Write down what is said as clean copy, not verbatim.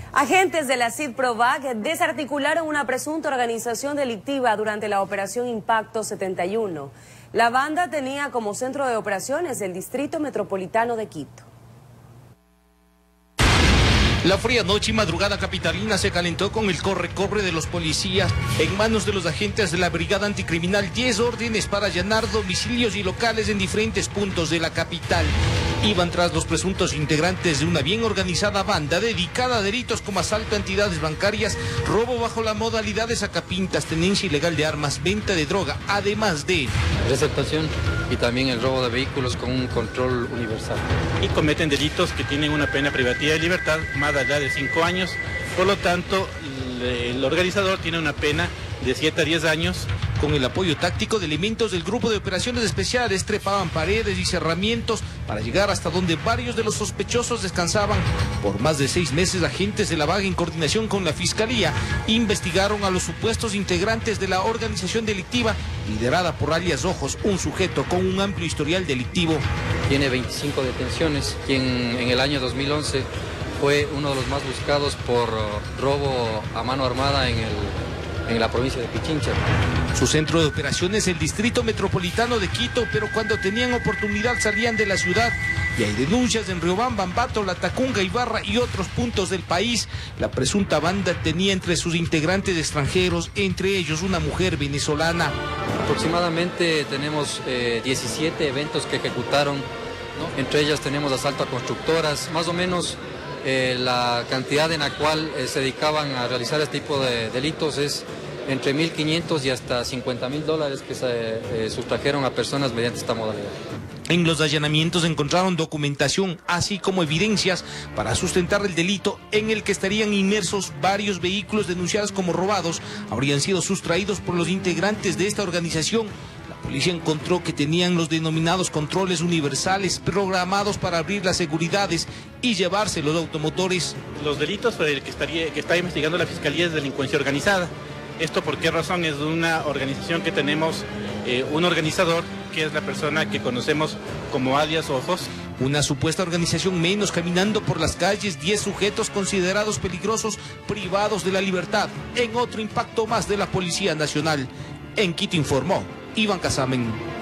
Agentes de la CIDPROVAC desarticularon una presunta organización delictiva durante la Operación Impacto 71. La banda tenía como centro de operaciones el Distrito Metropolitano de Quito. La fría noche y madrugada capitalina se calentó con el corre-corre de los policías. En manos de los agentes de la Brigada Anticriminal, 10 órdenes para allanar domicilios y locales en diferentes puntos de la capital. Iban tras los presuntos integrantes de una bien organizada banda dedicada a delitos como asalto a entidades bancarias, robo bajo la modalidad de sacapintas, tenencia ilegal de armas, venta de droga, además de receptación y también el robo de vehículos con un control universal. Y cometen delitos que tienen una pena privativa de libertad más allá de 5 años, por lo tanto el organizador tiene una pena de 7 a 10 años. Con el apoyo táctico de elementos del Grupo de Operaciones Especiales, trepaban paredes y cerramientos para llegar hasta donde varios de los sospechosos descansaban. Por más de 6 meses, agentes de la BAG, en coordinación con la Fiscalía, investigaron a los supuestos integrantes de la organización delictiva, liderada por alias Ojos, un sujeto con un amplio historial delictivo. Tiene 25 detenciones, quien en el año 2011 fue uno de los más buscados por robo a mano armada en la provincia de Pichincha. Su centro de operaciones, el Distrito Metropolitano de Quito, pero cuando tenían oportunidad salían de la ciudad. Y hay denuncias en Riobamba, Ambato, Latacunga, Ibarra y otros puntos del país. La presunta banda tenía entre sus integrantes extranjeros, entre ellos una mujer venezolana. Aproximadamente tenemos 17 eventos que ejecutaron, ¿no? Entre ellas tenemos asalto a constructoras, más o menos. La cantidad en la cual se dedicaban a realizar este tipo de delitos es entre 1.500 y hasta $50.000 que se sustrajeron a personas mediante esta modalidad. En los allanamientos encontraron documentación, así como evidencias para sustentar el delito, en el que estarían inmersos varios vehículos denunciados como robados. Habrían sido sustraídos por los integrantes de esta organización. La policía encontró que tenían los denominados controles universales programados para abrir las seguridades y llevarse los automotores. Los delitos por el que está investigando la Fiscalía es delincuencia organizada. ¿Esto por qué razón? Es una organización que tenemos un organizador, que es la persona que conocemos como alias Ojos. Una supuesta organización menos, caminando por las calles, 10 sujetos considerados peligrosos, privados de la libertad, en otro impacto más de la Policía Nacional. En Quito informó Iván Casamen.